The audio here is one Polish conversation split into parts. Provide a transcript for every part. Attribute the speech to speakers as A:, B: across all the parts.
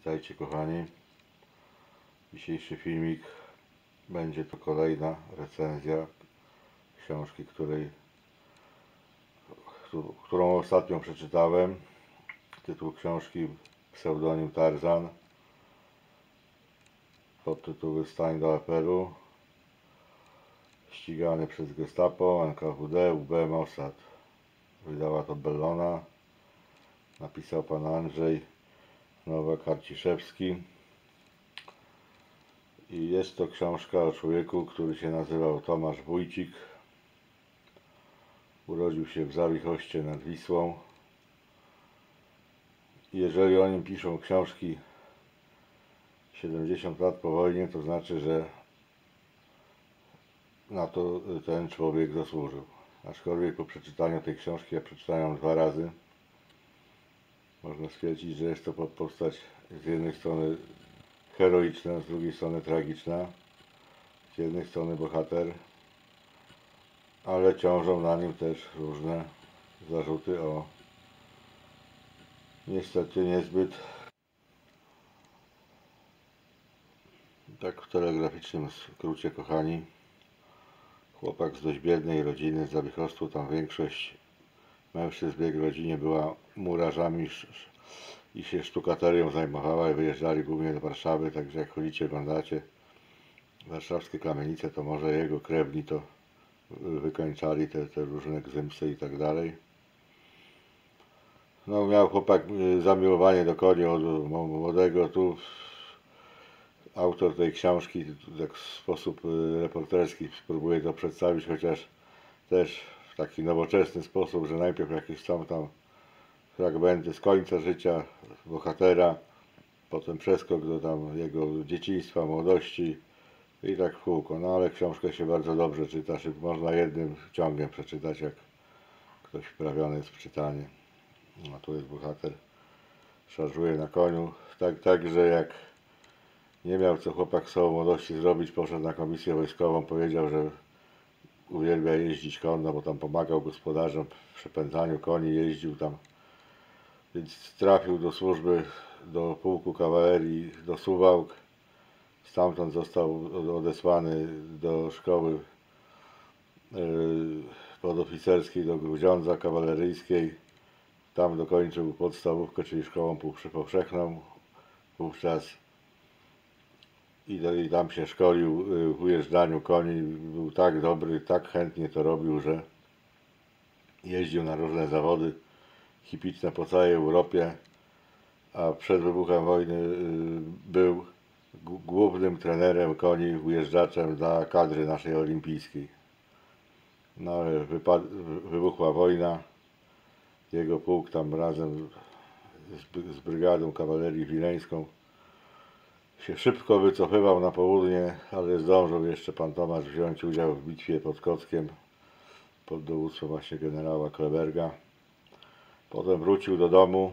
A: Witajcie kochani. Dzisiejszy filmik będzie to kolejna recenzja książki, którą ostatnio przeczytałem. Tytuł książki pseudonim Tarzan. Podtytuł Wystań do apelu. Ścigany przez Gestapo, NKWD, UB, Mossad. Wydała to Bellona. Napisał pan Andrzej Nowak-Arciszewski. I jest to książka o człowieku, który się nazywał Tomasz Wójcik. Urodził się w Zawichoście nad Wisłą. I jeżeli o nim piszą książki 70 lat po wojnie, to znaczy, że na to ten człowiek zasłużył. Aczkolwiek po przeczytaniu tej książki, ja przeczytałem ją 2 razy, można stwierdzić, że jest to postać z jednej strony heroiczna, z drugiej strony tragiczna. Z jednej strony bohater, ale ciążą na nim też różne zarzuty o niestety niezbyt, tak w telegraficznym skrócie kochani, chłopak z dość biednej rodziny z Zawichostu. Tam większość mężczyzn w jego rodzinie była murarzami i się sztukaterią zajmowała i wyjeżdżali głównie do Warszawy, także jak chodzicie, oglądacie warszawskie kamienice, to może jego krewni to wykończali te różne gzymsy i tak dalej. No, miał chłopak zamiłowanie do koni od młodego. Tu autor tej książki tak w sposób reporterski spróbuje to przedstawić, chociaż też w taki nowoczesny sposób, że najpierw jakieś są tam fragmenty z końca życia bohatera, potem przeskok do tam jego dzieciństwa, młodości i tak w kółko. No ale książkę się bardzo dobrze czyta, można jednym ciągiem przeczytać, jak ktoś wprawiony jest w czytanie. No tu jest bohater, szarżuje na koniu, tak, że jak nie miał co chłopak z sobą młodości zrobić, poszedł na komisję wojskową, powiedział, że uwielbia jeździć konno, bo tam pomagał gospodarzom w przepędzaniu koni, jeździł tam, więc trafił do służby, do pułku kawalerii, do Suwałk. Stamtąd został odesłany do szkoły podoficerskiej do Grudziądza kawaleryjskiej. Tam dokończył podstawówkę, czyli szkołą powszechną wówczas i tam się szkolił w ujeżdżaniu koni. Był tak dobry, tak chętnie to robił, że jeździł na różne zawody hippiczne po całej Europie, a przed wybuchem wojny był głównym trenerem koni, ujeżdżaczem dla kadry naszej olimpijskiej. No ale wybuchła wojna. Jego pułk tam razem z brygadą kawalerii wileńską się szybko wycofywał na południe, ale zdążył jeszcze pan Tomasz wziąć udział w bitwie pod Kockiem pod dowództwem właśnie generała Kleberga. Potem wrócił do domu.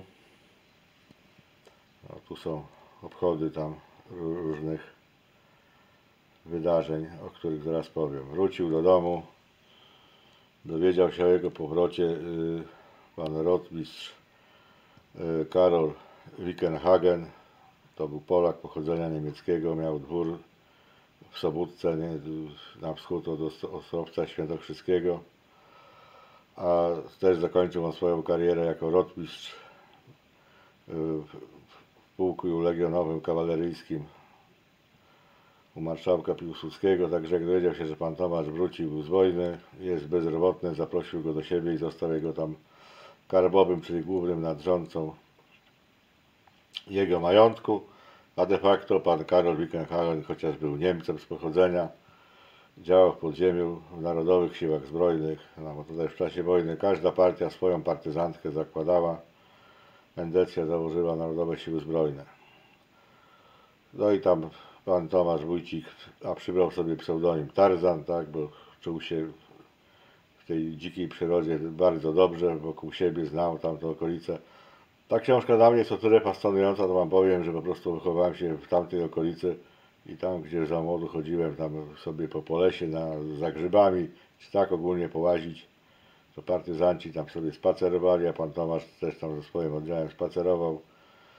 A: No, tu są obchody tam różnych wydarzeń, o których zaraz powiem. Wrócił do domu, dowiedział się o jego powrocie pan rotmistrz Karol Wickenhagen. To był Polak pochodzenia niemieckiego, miał dwór w Sobótce, na wschód od Ostrowca Świętokrzyskiego, a też zakończył on swoją karierę jako rotmistrz w pułku legionowym kawaleryjskim u marszałka Piłsudskiego. Także jak dowiedział się, że pan Tomasz wrócił z wojny, jest bezrobotny, zaprosił go do siebie i został jego tam karbowym, czyli głównym nadrządcą jego majątku, a de facto pan Karol Wickenhagen, chociaż był Niemcem z pochodzenia, działał w podziemiu w Narodowych Siłach Zbrojnych. No bo tutaj w czasie wojny każda partia swoją partyzantkę zakładała. Endecja założyła Narodowe Siły Zbrojne. No i tam pan Tomasz Wójcik, a przybrał sobie pseudonim Tarzan, tak, bo czuł się w tej dzikiej przyrodzie bardzo dobrze, wokół siebie znał tamte okolice. Ta książka dla mnie jest o tyle fascynująca, to wam powiem, że po prostu wychowałem się w tamtej okolicy i tam, gdzie za młodu chodziłem tam sobie po lesie za grzybami, czy tak ogólnie połazić, to partyzanci tam sobie spacerowali, a pan Tomasz też tam ze swoim oddziałem spacerował.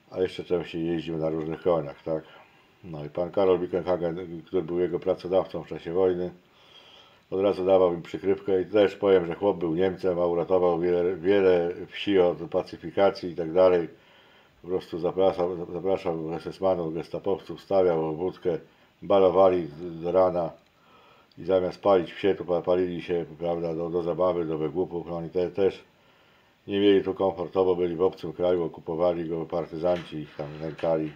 A: a jeszcze częściej jeździł na różnych koniach, tak. No i pan Karol Wickenhagen, który był jego pracodawcą w czasie wojny, od razu dawał im przykrywkę i też powiem, że chłop był Niemcem, a uratował wiele wsi od pacyfikacji i tak dalej. Po prostu zapraszał SS-manów, gestapowców, stawiał wódkę, balowali do rana i zamiast palić wsie, to palili się, prawda, do zabawy, do wygłupów. Oni też nie mieli tu komfortowo, byli w obcym kraju, okupowali go partyzanci, ich tam nękali.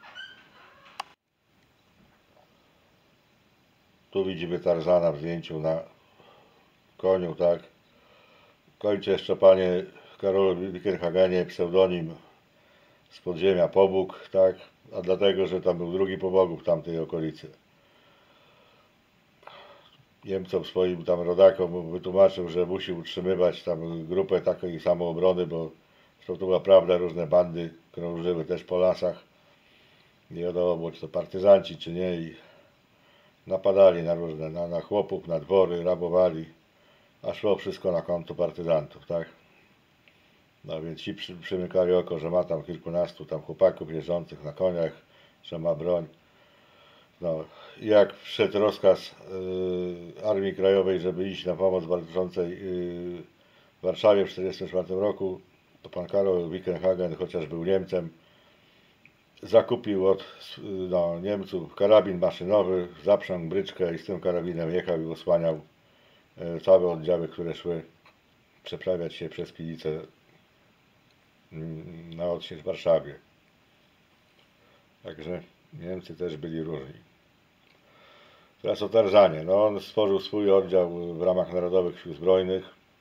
A: Tu widzimy Tarzana w zdjęciu na koniu, tak. Kończę jeszcze, panie Karolu Wickenhagenie, pseudonim z podziemia Pobóg, tak, a dlatego, że tam był drugi Pobogów w tamtej okolicy. Niemcom swoim tam rodakom wytłumaczył, że musi utrzymywać tam grupę takiej samoobrony, bo to była prawda, różne bandy krążyły też po lasach. Nie wiadomo było, czy to partyzanci, czy nie, i napadali na różne, na chłopów, na dwory, rabowali, a szło wszystko na konto partyzantów, tak. No więc ci przymykali oko, że ma tam kilkunastu tam chłopaków jeżdżących na koniach, że ma broń. No, jak wszedł rozkaz Armii Krajowej, żeby iść na pomoc walczącej w Warszawie w 1944 roku, to pan Karol Wickenhagen, chociaż był Niemcem, zakupił od Niemców karabin maszynowy, zaprzęgł bryczkę i z tym karabinem jechał i osłaniał całe oddziały, które szły przeprawiać się przez Pilicę na odsiecz w Warszawie. Także Niemcy też byli różni. Teraz o Tarzanie. No, on stworzył swój oddział w ramach Narodowych Sił Zbrojnych.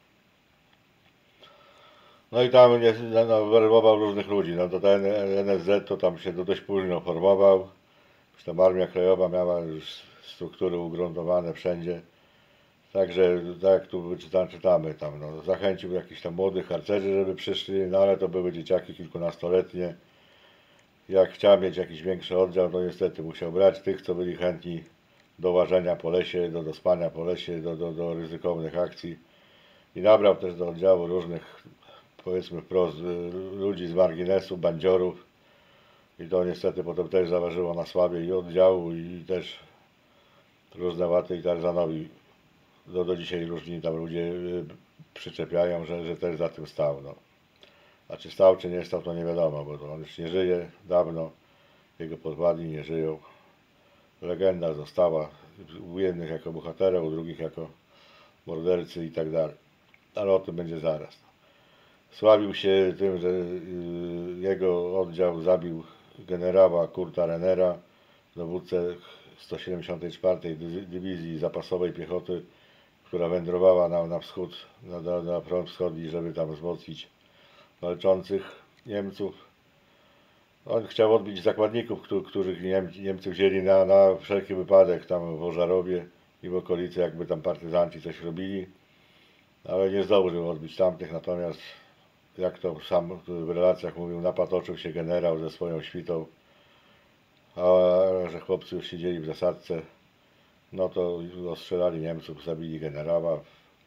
A: No i tam werbował różnych ludzi. No to ten NSZ to tam się dość późno formował. Już tam Armia Krajowa miała już struktury ugruntowane wszędzie. Także tak jak tu czytamy tam, no, zachęcił jakichś tam młodych harcerzy, żeby przyszli, no ale to były dzieciaki kilkunastoletnie. Jak chciał mieć jakiś większy oddział, no niestety musiał brać tych, co byli chętni do łażenia po lesie, do spania po lesie, do ryzykownych akcji. I nabrał też do oddziału różnych, powiedzmy wprost, ludzi z marginesu, bandziorów. I to niestety potem też zaważyło na sławie i oddziału, i też różne łaty i Tarzanowi do dzisiaj różni tam ludzie przyczepiają, że też za tym stał. No. A czy stał, czy nie stał, to nie wiadomo, bo to on już nie żyje dawno, jego podwładni nie żyją. Legenda została u jednych jako bohatera, u drugich jako mordercy i tak dalej. Ale o tym będzie zaraz. Sławił się tym, że jego oddział zabił generała Kurta Rennera, dowódcę 174. Dywizji Zapasowej Piechoty, która wędrowała na wschód, na front wschodni, żeby tam wzmocnić walczących Niemców. On chciał odbić zakładników, których Niemcy wzięli na wszelki wypadek tam w Ożarowie i w okolicy, jakby tam partyzanci coś robili, ale nie zdążył odbić tamtych, natomiast jak to sam w relacjach mówił, napatoczył się generał ze swoją świtą, a że chłopcy już siedzieli w zasadce, no to ostrzelali Niemców, zabili generała.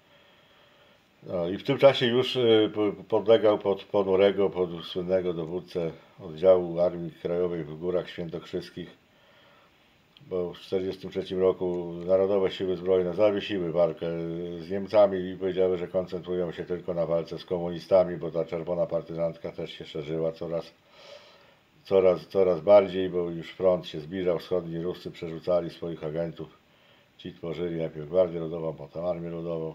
A: No i w tym czasie już podlegał pod Ponurego, pod słynnego dowódcę oddziału Armii Krajowej w Górach Świętokrzyskich, bo w 1943 roku Narodowe Siły Zbrojne zawiesiły walkę z Niemcami i powiedziały, że koncentrują się tylko na walce z komunistami, bo ta czerwona partyzantka też się szerzyła coraz bardziej, bo już front się zbliżał wschodni, Ruscy przerzucali swoich agentów. Ci tworzyli najpierw Gwardię Ludową, potem Armię Ludową.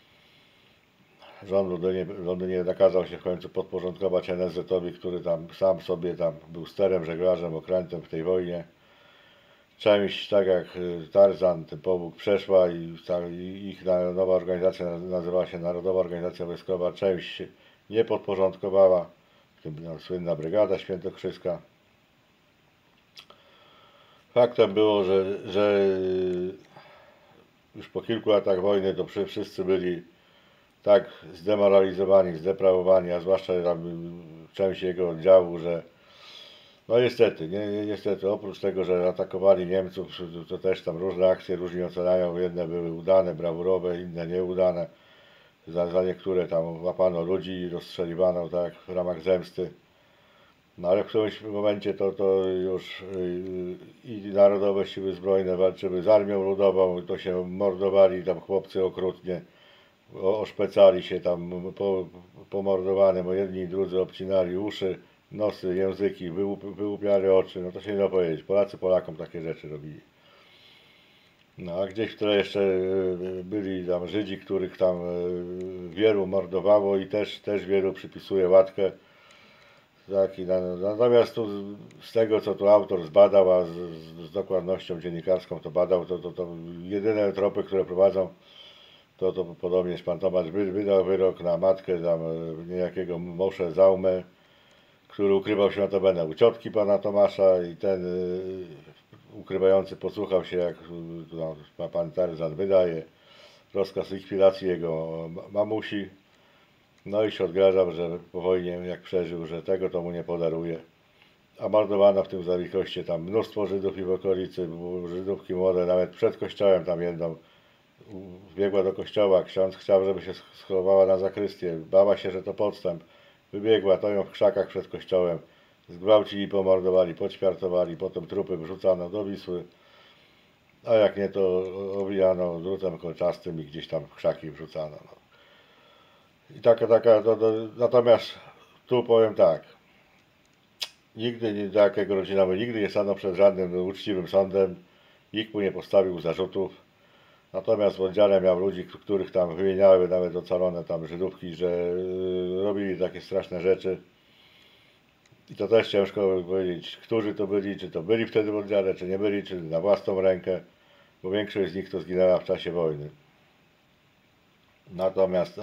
A: Rząd w Londynie nakazał się w końcu podporządkować NSZ-owi, który tam sam sobie tam był sterem, żeglarzem, okrętem w tej wojnie. Czymś tak jak Tarzan, ten Pobóg przeszła i ich nowa organizacja nazywała się Narodowa Organizacja Wojskowa, czymś się nie podporządkowała, w tym słynna Brygada Świętokrzyska. Faktem było, że już po kilku latach wojny to wszyscy byli tak zdemoralizowani, zdeprawowani, a zwłaszcza tam część jego oddziału, że no niestety, oprócz tego, że atakowali Niemców, to też tam różne akcje różnie oceniają, jedne były udane, brawurowe, inne nieudane. Za niektóre tam łapano ludzi i rozstrzeliwano tak w ramach zemsty. No ale w którymś momencie to już i Narodowe Siły Zbrojne walczyły z Armią Ludową, to się mordowali tam chłopcy okrutnie, oszpecali się tam pomordowani, bo jedni i drudzy obcinali uszy, nosy, języki, wyłupiali oczy, no to się nie da powiedzieć. Polacy Polakom takie rzeczy robili. No a gdzieś w tle jeszcze byli tam Żydzi, których tam wielu mordowało i też wielu przypisuje łatkę. Natomiast tu z tego, co tu autor zbadał, a z dokładnością dziennikarską to badał, to jedyne tropy, które prowadzą, to podobnież pan Tomasz wydał wyrok na matkę tam niejakiego Moshe Zaumę, który ukrywał się notabene u ciotki pana Tomasza i ten ukrywający posłuchał się, jak pan Tarzan wydaje rozkaz likwidacji jego mamusi. No i się odgrażał, że po wojnie, jak przeżył, że tego to mu nie podaruje. A mordowano w tym Zawikoście tam mnóstwo Żydów i w okolicy, Żydówki młode, nawet przed kościołem tam jedną wbiegła do kościoła, ksiądz chciał, żeby się schowała na zakrystię, bała się, że to podstęp. Wybiegła, to ją w krzakach przed kościołem, zgwałcili, pomordowali, poćwiartowali, potem trupy wrzucano do Wisły, a jak nie, to owijano drutem kolczastym i gdzieś tam w krzaki wrzucano. No. I natomiast tu powiem tak, nigdy takiego rodzinowy nigdy nie stanął przed żadnym uczciwym sądem, nikt mu nie postawił zarzutów. Natomiast w oddziale miał ludzi, których tam wymieniały nawet ocalone tam Żydówki, że robili takie straszne rzeczy. I to też ciężko powiedzieć, którzy to byli, czy to byli wtedy w oddziale, czy nie byli, czy na własną rękę, bo większość z nich to zginęła w czasie wojny. Natomiast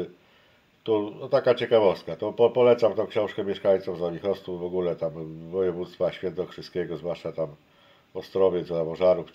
A: tu no, taka ciekawostka, to polecam tą książkę mieszkańcom Zawichostu, w ogóle tam województwa świętokrzyskiego, zwłaszcza tam Ostrowiec, Zawożarów,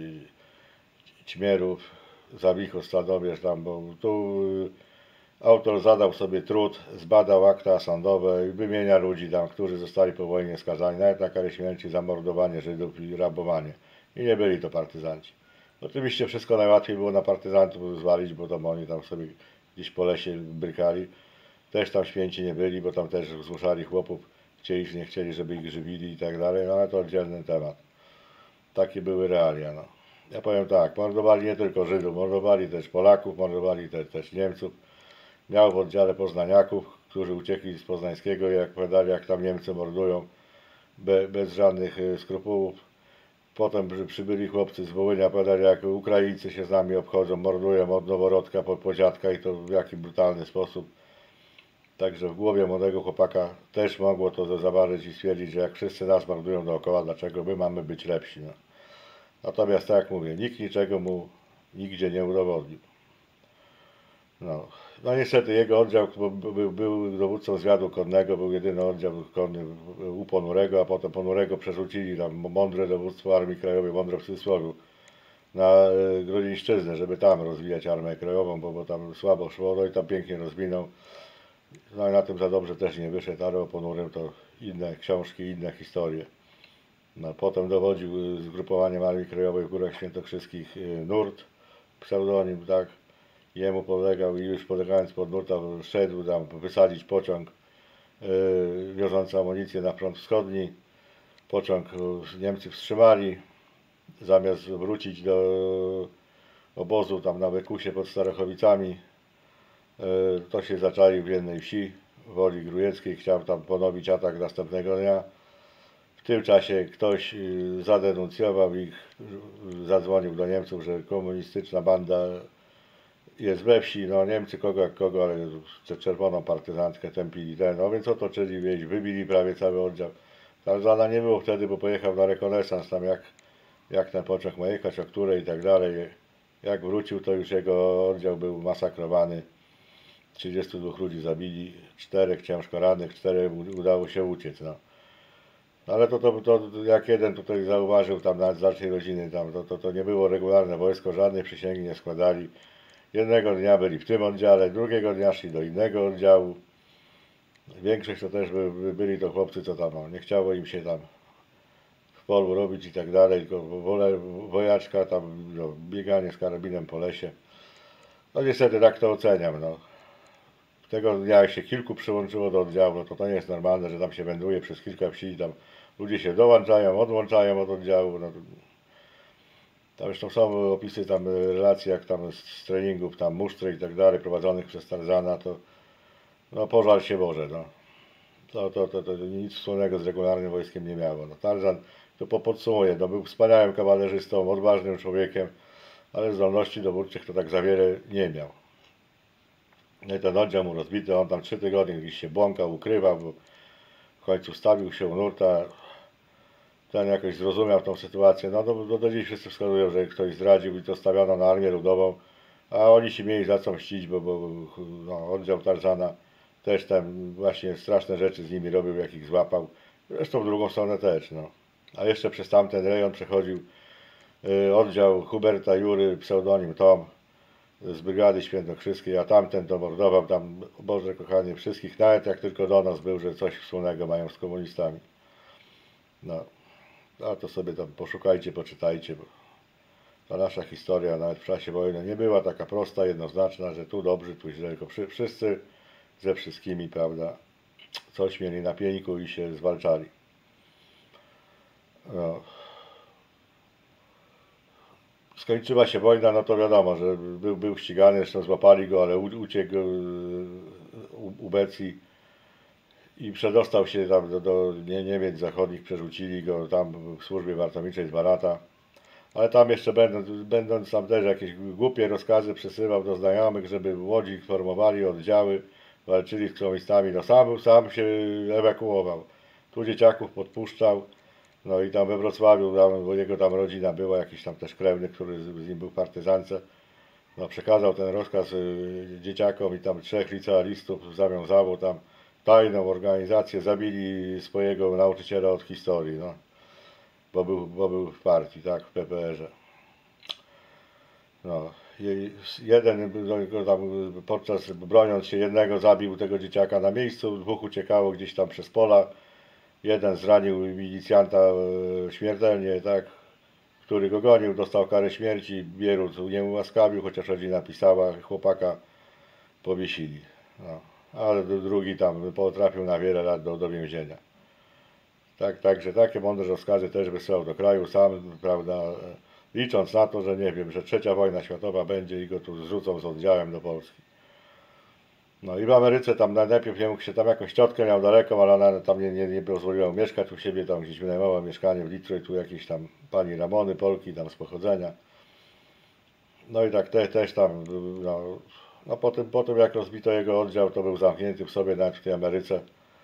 A: Ćmierów, Zawichos, Stadowierz tam, bo tu autor zadał sobie trud, zbadał akta sądowe i wymienia ludzi tam, którzy zostali po wojnie skazani, nawet na karę śmierci za mordowanie Żydów i rabowanie. I nie byli to partyzanci. Oczywiście wszystko najłatwiej było na partyzantów zwalić, bo tam oni tam sobie gdzieś po lesie brykali. Też tam święci nie byli, bo tam też zmuszali chłopów, chcieli czy nie chcieli, żeby ich żywili i tak dalej, no ale to oddzielny temat. Takie były realia, no. Ja powiem tak, mordowali nie tylko Żydów, mordowali też Polaków, mordowali też Niemców. Miał w oddziale poznaniaków, którzy uciekli z Poznańskiego i jak powiadali, jak tam Niemcy mordują, bez żadnych skrupułów. Potem przybyli chłopcy z Wołynia, powiadali, jak Ukraińcy się z nami obchodzą, mordują od noworodka po dziadka i to w jaki brutalny sposób. Także w głowie młodego chłopaka też mogło to zaważyć i stwierdzić, że jak wszyscy nas mordują dookoła, dlaczego my mamy być lepsi. No. Natomiast tak jak mówię, nikt niczego mu nigdzie nie udowodnił. No niestety jego oddział był dowódcą zwiadu konnego, był jedyny oddział konny u Ponurego, a potem Ponurego przerzucili tam mądre dowództwo Armii Krajowej, mądre w cudzysłowie, na Grodzińszczyznę, żeby tam rozwijać Armię Krajową, bo tam słabo szło, no i tam pięknie rozwinął. No i na tym za dobrze też nie wyszedł, ale o Ponurym to inne książki, inne historie. No, potem dowodził zgrupowaniem Armii Krajowej w Górach Świętokrzyskich Nurt, pseudonim, tak. Jemu polegał i już podlegając pod nurta szedł tam wysadzić pociąg wiozący amunicję na front wschodni. Pociąg Niemcy wstrzymali, zamiast wrócić do obozu tam na Wykusie pod Starachowicami, to się zaczaił w jednej wsi, Woli Grujeckiej, chciał tam ponowić atak następnego dnia. W tym czasie ktoś zadenuncjował ich, zadzwonił do Niemców, że komunistyczna banda jest we wsi, no Niemcy kogo jak kogo, ale czerwoną partyzantkę tępili no więc otoczyli wieś, wybili prawie cały oddział. Tarzana nie było wtedy, bo pojechał na rekonesans, tam jak ten pociąg ma jechać, o której i tak dalej. Jak wrócił, to już jego oddział był masakrowany. 32 ludzi zabili, 4 ciężko rannych, 4 udało się uciec. No. Ale to jak jeden tutaj zauważył, tam nawet z dalszej rodziny, tam to nie było regularne wojsko, żadnej przysięgi nie składali. Jednego dnia byli w tym oddziale, drugiego dnia szli do innego oddziału. Większość to też byli to chłopcy, co tam nie chciało im się tam w polu robić i tak dalej, tylko wojaczka, tam bieganie z karabinem po lesie. No niestety tak to oceniam. No. tego dnia jak się kilku przyłączyło do oddziału, no to nie jest normalne, że tam się wędruje przez kilka wsi, tam ludzie się dołączają, odłączają od oddziału. No, tam zresztą są opisy tam relacji, jak tam z treningów, tam musztry i tak dalej, prowadzonych przez Tarzana, to no pożal się Boże, no. To nic wspólnego z regularnym wojskiem nie miało. No, Tarzan, to podsumuję, no, był wspaniałym kawalerzystą, odważnym człowiekiem, ale zdolności dowódczych to tak za wiele nie miał. No i ten oddział mu rozbity, on tam 3 tygodnie gdzieś się błąkał, ukrywał, bo w końcu stawił się u nurta. Ten jakoś zrozumiał tą sytuację. No do dziś wszyscy wskazują, że ktoś zdradził i to stawiono na Armię Ludową, a oni się mieli za co mścić, bo no, oddział Tarzana też tam właśnie straszne rzeczy z nimi robił, jak ich złapał. Zresztą w drugą stronę też, no. A jeszcze przez tamten rejon przechodził oddział Huberta Jury, pseudonim Tom, z Brygady Świętokrzyskiej, a tamten to mordował tam, Boże kochanie, wszystkich, nawet jak tylko do nas był, że coś wspólnego mają z komunistami. No, a to sobie tam poszukajcie, poczytajcie, bo ta nasza historia nawet w czasie wojny nie była taka prosta, jednoznaczna, że tu dobrzy, tu źle, tylko wszyscy ze wszystkimi, prawda, coś mieli na pieńku i się zwalczali. No. Skończyła się wojna, no to wiadomo, że był ścigany, zresztą złapali go, ale uciekł ubecji i przedostał się tam do Niemiec zachodnich, przerzucili go tam w służbie wartowniczej z Barata. Ale tam jeszcze będąc tam też jakieś głupie rozkazy przesyłał do znajomych, żeby w Łodzi formowali oddziały, walczyli z komunistami. No sam się ewakuował. Tu dzieciaków podpuszczał. No i tam we Wrocławiu, bo jego tam rodzina była, jakiś tam też krewny, który z nim był w partyzance. No przekazał ten rozkaz dzieciakom i tam 3 licealistów zawiązało tam tajną organizację, zabili swojego nauczyciela od historii, no. Bo był w partii, tak, w PPR-ze. No, jeden tam podczas, broniąc się jednego, zabił tego dzieciaka na miejscu, 2 uciekało gdzieś tam przez pola, jeden zranił milicjanta śmiertelnie, tak, który go gonił, dostał karę śmierci, Bierut nie ułaskawił, chociaż rodzina pisała, chłopaka powiesili. No, ale drugi tam potrafił na wiele lat do więzienia. Także takie mądre rozkazy też wysyłał do kraju sam, prawda, licząc na to, że nie wiem, że 3. wojna światowa będzie i go tu zrzucą z oddziałem do Polski. No i w Ameryce tam najpierw nie mógł się, tam jakąś ciotkę miał daleko, ale ona tam nie pozwoliła mieszkać u siebie, tam gdzieś wynajmowała mieszkanie w Detroit, tu jakieś tam pani Ramony, Polki tam z pochodzenia. No i tak też tam, no po tym jak rozbito jego oddział, to był zamknięty w sobie nawet w tej Ameryce.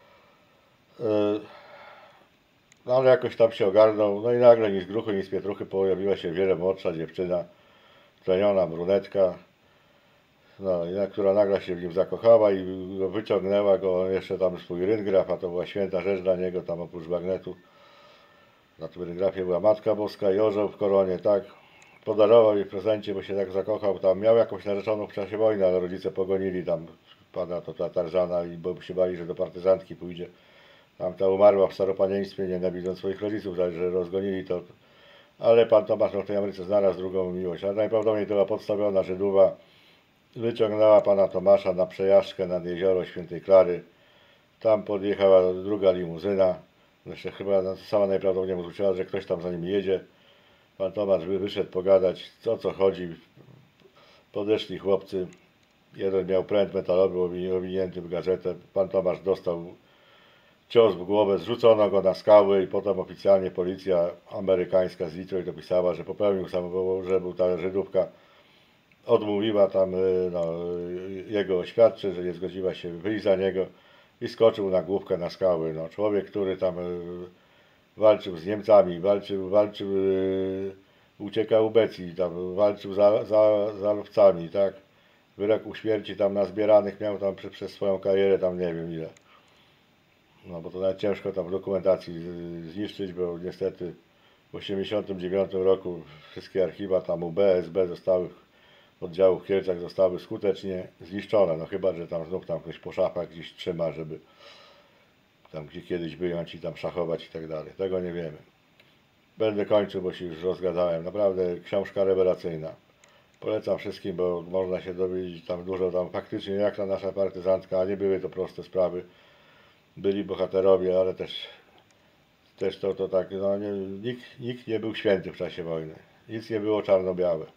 A: No ale jakoś tam się ogarnął, no i nagle ni z gruchy, ni z pietruchy pojawiła się wiele młodsza dziewczyna, tleniona brunetka, no, która nagle się w nim zakochała i wyciągnęła go jeszcze tam swój ryngraf, a to była święta rzecz dla niego, tam oprócz bagnetu. Na tym ryngrafie była Matka Boska i orzeł w koronie, tak. Podarował jej w prezencie, bo się tak zakochał, tam miał jakąś narzeczoną w czasie wojny, ale rodzice pogonili tam pana to Tarzana i bo się bali, że do partyzantki pójdzie. Tamta umarła w staropanieństwie, nienawidząc swoich rodziców, że rozgonili to. Ale pan Tomasz w tej Ameryce znalazł drugą miłość, ale najprawdopodobniej to była podstawiona Żydowa. Wyciągnęła pana Tomasza na przejażdżkę nad jezioro Świętej Klary. Tam podjechała druga limuzyna. Jeszcze chyba sama najprawdopodobniej zwróciła, że ktoś tam za nim jedzie. Pan Tomasz wyszedł pogadać, o co chodzi. Podeszli chłopcy. Jeden miał pręt metalowy owinięty w gazetę. Pan Tomasz dostał cios w głowę, zrzucono go na skały i potem oficjalnie policja amerykańska z Detroit opisała, że popełnił samobójstwo, że był ta Żydówka. Odmówiła tam jego oświadczy, że nie zgodziła się wyjść za niego i skoczył na główkę na skały. No, człowiek, który tam walczył z Niemcami, walczył uciekał ubecji, tam walczył za lowcami, tak. Wyroku śmierci tam nazbieranych miał tam przez swoją karierę tam nie wiem ile. No bo to nawet ciężko tam w dokumentacji zniszczyć, bo niestety w 1989 roku wszystkie archiwa tam UB, SB zostały oddziałów w Kielcach zostały skutecznie zniszczone. No chyba, że tam znów tam ktoś po szafach gdzieś trzyma, żeby tam gdzie kiedyś wyjąć i tam szachować i tak dalej. Tego nie wiemy. Będę kończył, bo się już rozgadałem. Naprawdę książka rewelacyjna. Polecam wszystkim, bo można się dowiedzieć tam dużo, tam faktycznie jak ta nasza partyzantka, a nie były to proste sprawy. Byli bohaterowie, ale też to tak, no nie, nikt nie był święty w czasie wojny. Nic nie było czarno-białe.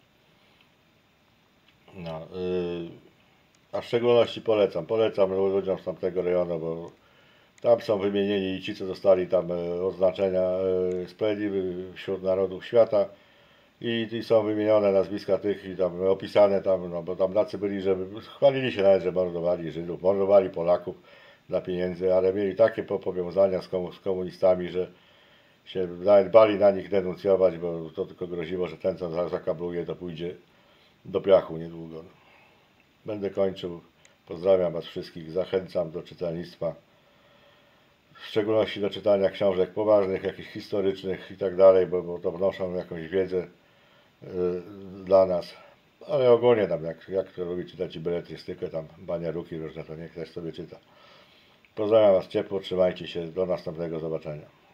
A: No, a w szczególności polecam ludziom z tamtego rejonu, bo tam są wymienieni i ci, co dostali tam oznaczenia Sprawiedliwy wśród Narodów Świata i są wymienione nazwiska tych i tam opisane tam, no bo tam tacy byli, że chwalili się nawet, że mordowali Żydów, mordowali Polaków dla pieniędzy, ale mieli takie powiązania z komunistami, że się nawet bali na nich denuncjować, bo to tylko groziło, że ten, co zakabluje, to pójdzie do piachu niedługo. Będę kończył. Pozdrawiam Was wszystkich. Zachęcam do czytelnictwa. W szczególności do czytania książek poważnych, jakichś historycznych i tak dalej, bo to wnoszą jakąś wiedzę dla nas. Ale ogólnie tam, jak to lubi czytać i beletrystykę, tam baniaruki różne, to niech też sobie czyta. Pozdrawiam Was ciepło, trzymajcie się, do następnego zobaczenia.